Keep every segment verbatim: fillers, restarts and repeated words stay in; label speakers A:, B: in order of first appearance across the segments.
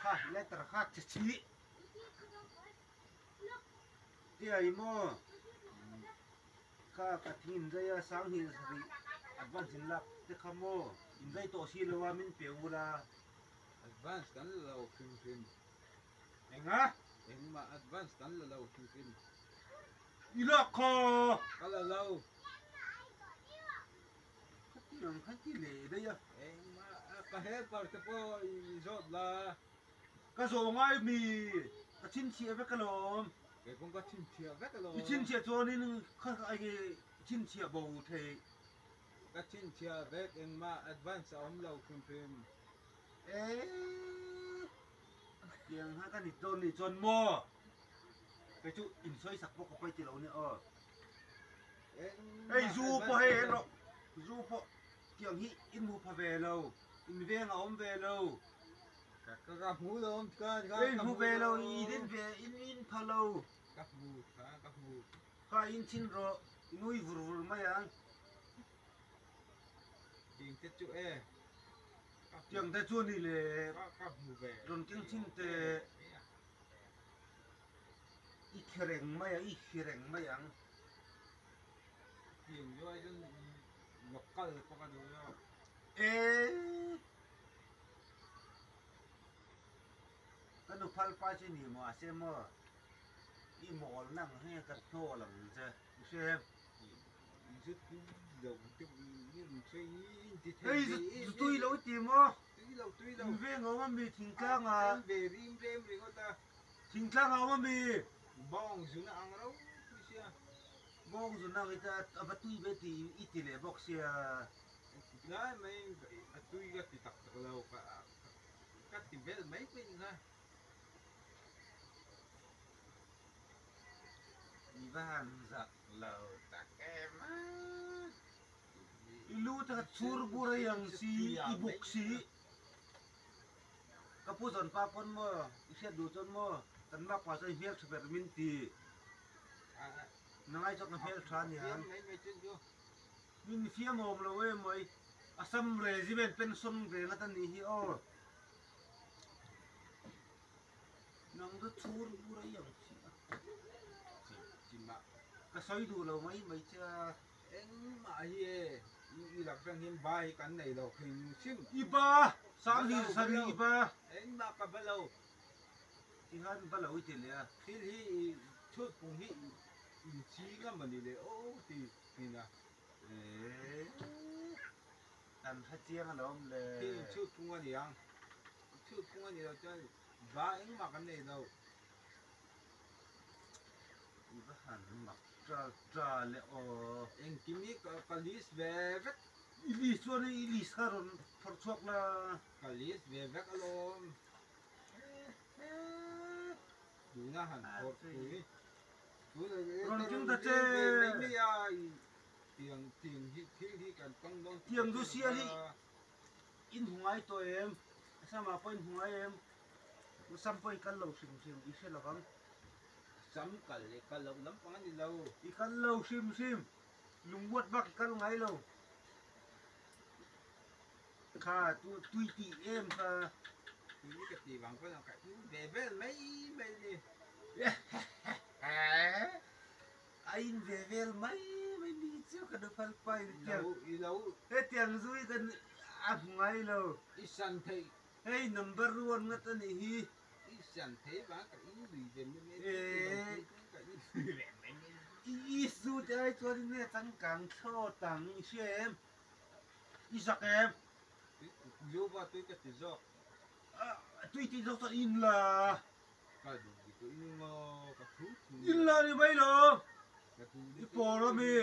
A: ha letter ha chi ti ai mo ka ka thin zaya sang hi sari advance in lak te khamo in zai to si lowa min peula
B: advance kan lo kim kim
A: enga
B: eng ma advance kan lo kim kim
A: ilok kho
B: kala lo
A: nang khati le đây ya
B: eng ma ka he par te po i zot la
A: ka zo ngai mi ka chin chi ve ka lom
B: ke kong ka chin chia vek lo
A: i chin chi cho ni kha ai ge chin chi bo the
B: ka chin chia vek eng ma advance om lo kim kim
A: ê tiếng hát cái nít tôn nít chôn mò cái chú in xoay sặc bốc quay từ lâu nữa ờ ê du po hay nó du po tiếng hi in mu pa về lâu in về ngà om về lâu
B: ka ka ka mu lo ka ka
A: ê mu về lâu in về in in pa lâu
B: ka mu ka ka mu
A: ka in chin ro in ui vur vur mai ang
B: tiếng te chu e
A: tiếng ta chuan đi lệ
B: ka ka mu ve
A: rồi tiếng chin te ít khereng mai ít khereng mai ang
B: tiếng yo ai dân ngọc kal ko ka do yo
A: ê cái nó phal pa trên ni mà xem mà i mol nang hay cái thô làm chứ xem
B: rất đầu tiếp những suy nghĩ thì
A: ê tôi lâu tìm mà
B: tuy lâu tuy lâu
A: in về ngõ mà bị thình clang à
B: về rim rim về người ta
A: thình clang ngõ mà bị
B: bong xuống nó ăn đâu xia
A: bong rồi nào người ta à bắt tôi về thì ít thì lệ bọc xia
B: đấy mấy tuy cái thì tập tập lâu cả các thì về mấy bên ra
A: Ivan giặc lầu tạc em á ilu ta chur bura yang si ibuk si kapu zon pa pon mo iset du chon mo tan mak pa sai hiel super min ti nangai chok na hiel than yan
B: mấy mấy chuyện chưa
A: min fiam om lo we moi asam regiment pension re na tan ni hi o nang du chur bura yang si
B: chỉ mà
A: ka soi du lo mai mai cha
B: em mà gì y lạc rằng hiện bài cái này là hình sim
A: iba sang hi sari iba
B: em mà cái bao lâu
A: ti han ba lo ti le
B: khi hi chút cùng hi chỉ cái mà đi để ô thì thì là
A: ê tan ha chiang alom le
B: thì chút cùng anh đi ăn chút cùng anh đi đâu chơi và em mà cái này đâu
A: iba han mak tra tra le o
B: em kimi cái cái list về vết
A: ili chuan ili saron thor chok la
B: cái list về vết alom đủ na hẳn hột túi
A: Còn chúng ta chơi
B: mấy ai tiền tiền hi hi hi cần công đông
A: tiền du xia đi in hungai to em sao mà point hungai em sam point kan lo sim sim i se la bang
B: sắm cả lệ cả lâu lắm quá đi lâu
A: i kan lo sim sim lung wat bak kan ngai lo kha tu tui ti em kha
B: thì cái gì bằng cái nào cả về về mấy mấy đi
A: à anh về về mấy mấy đi chứ cái đồ phal pai
B: lâu đi lâu
A: cái tiền duy cái áp ngay lâu
B: isan thấy
A: hey number one ngắt anh hi
B: isan thấy bà cái ý gì về mấy
A: ê
B: cái
A: isu thì ai cho nên tăng càng cho tăng xem isak em
B: vô vào tôi cái gì đó
A: tuy thì nó in là
B: cái gì tôi in mà cái thứ
A: in là đi mấy lô
B: cái thứ
A: đi bỏ ra mi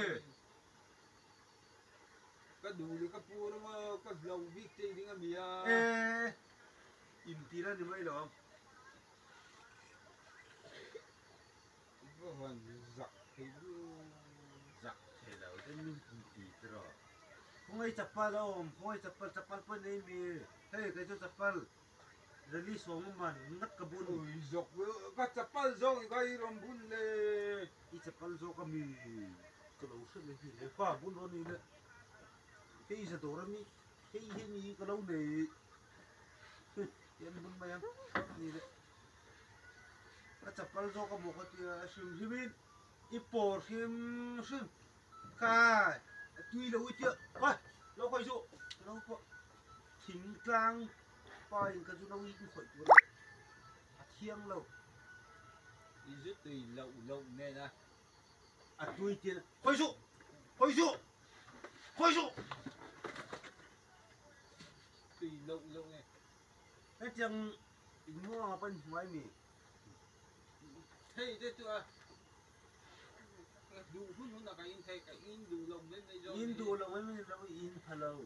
B: cái đủ đi cái pua nó mà cái lâu biết chơi đi ngay bia
A: ê in tí ra đi mấy lô
B: có hoàn giặc thì
A: giặc thế nào cái mình tí rồi không ai chập pal đâu không ai chập pal chập pal bên đây mi hey cái chỗ chập pal release xuống mà nát cái bún
B: ôi giặc cái chập pal giông cái rom bún lê
A: i chập pal zo kami cái lâu sinh lên thì lấy pha bún rồi nè cái gì đó mi cái gì mi cái lâu này tiền bún mày em gì đấy cái chập cái do cái bộ cái tiền sim simin ipo sim sim kai tuy lâu chưa coi lâu coi dụ lâu coi thỉnh klang coi cái dụ lâu ít khỏi tuổi thiêng lâu
B: ý rất tùy lậu lậu này nè
A: à tuy tiền coi dụ coi dụ coi dụ
B: tùy lậu lậu này
A: cái chẳng mua bên ngoài mì
B: thấy thế chưa đủ hút hút là cái in thấy cái in đủ lồng lên đây rồi
A: in đủ lồng lên đâu in hello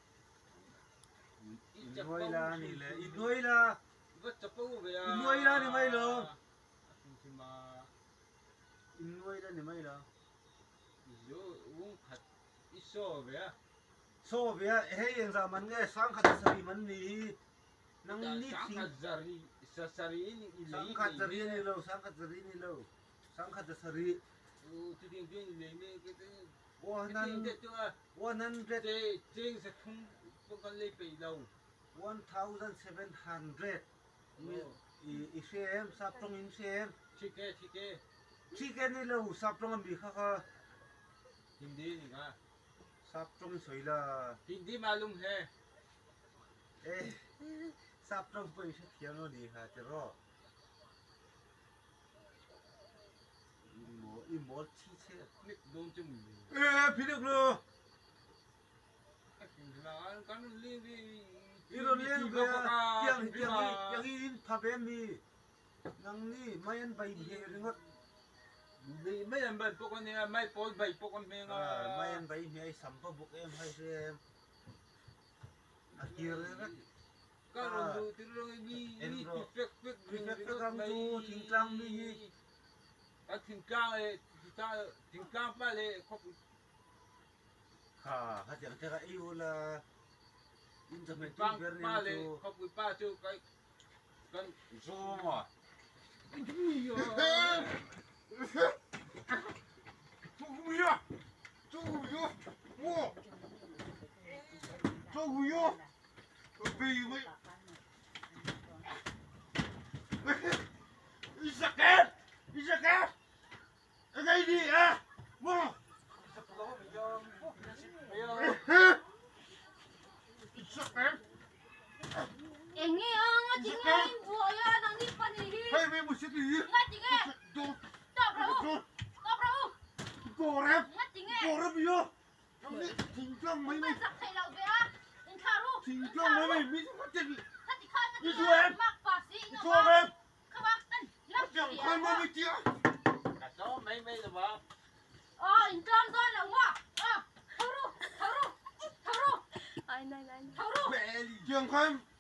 A: in nuôi là nè lệ in nuôi là
B: vất chập bao về à
A: in nuôi là nè mày lo
B: thì mà
A: in nuôi là nè mày lo
B: rồi uống thật ít số về à
A: so về hey anh ra mình nghe sáng khát sari mình đi nang nít
B: sáng
A: thì
B: khát sari sari ini
A: sáng khát sari này lâu sáng khát sari này lâu sáng khát sari
B: ừ thì tiền tiền lấy mấy cái cái
A: one
B: cái
A: hundred
B: tiền chưa
A: one hundred
B: thế tiền sẽ không không cần lấy bảy lâu
A: one thousand seven hundred i xem sắp trong in xem
B: ठीक है ठीक है
A: chicken này lâu sắp trong bị khá khá
B: Hindi नहीं का
A: sắp trong sấy là
B: Hindi मालूम है
A: ê sắp trong phải sẽ thiếu nó đi hả chứ rồi im im chi chết
B: nick đôn chung
A: ê phía được luôn
B: là con liên đi
A: 이런 랭그야양양이양이파뱀이낭니마얀바이비해는것
B: đi mấy lần bên con này mấy bốn bảy con mình
A: 아 마얀 바이비 해 삼바 북 em hay xem à kia đấy
B: có rồi từ rồi đi đi phết phết
A: phết phết cam tu thỉnh clang đi
B: à thỉnh clang ấy ta thỉnh clang phải là không
A: ha hạt yang tera yêu là internet
B: clang
A: ver
B: phải là
A: ne
B: không có phải cho cái con
A: zo mà 조금이야 조금이야 뭐 조금이야 베이비 이삭해 이삭해 cái gì à 뭐 이삭해
C: Em nghe không? Ngắt chính em vừa ya đang đi phân gì?
A: hay về một chiếc gì
C: Ngắt chính em. Stop rồi. Stop rồi.
A: cô rep
C: Ngắt chính em.
A: cô rep yêu ông đi thỉnh trong mấy
C: Mày
A: mày
C: giặc thầy đầu về á. Đừng thả luôn.
A: thỉnh trong mấy mày biết mất tiền
C: Thắt thì khai
A: đi
C: ngắt
A: chú em
C: mắc bà sĩ nữa.
A: cô rep
C: Các bác tân lắm
A: chẳng
C: gì
A: khai
C: á.
A: mấy chia
B: cả số mấy mấy rồi bà
C: Ờ, in tròn rồi là quá. Ờ, thấu ru, thấu ru, thấu ru,
D: Ai này này.
C: thấu ru.
A: mẹ chẳng khai